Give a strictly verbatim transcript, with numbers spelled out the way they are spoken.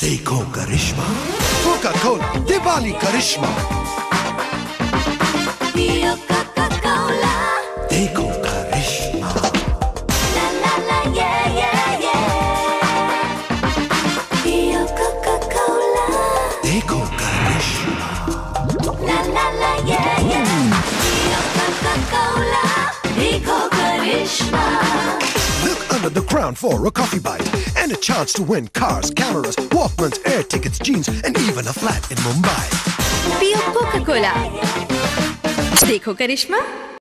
देखो करिश्मा, coca cola Diwali करिश्मा। पियो कोका कोला, देखो करिश्मा। ला ला ला ये ये ये। पियो कोका कोला, देखो करिश्मा। ला ला ला ये ये। पियो कोका कोला, देखो करिश्मा। Look under the crown for a coffee bite and a chance to win cars, cameras, Walkmans, air tickets, jeans, and even a flat in Mumbai. पियो कोका कोला, देखो करिश्मा।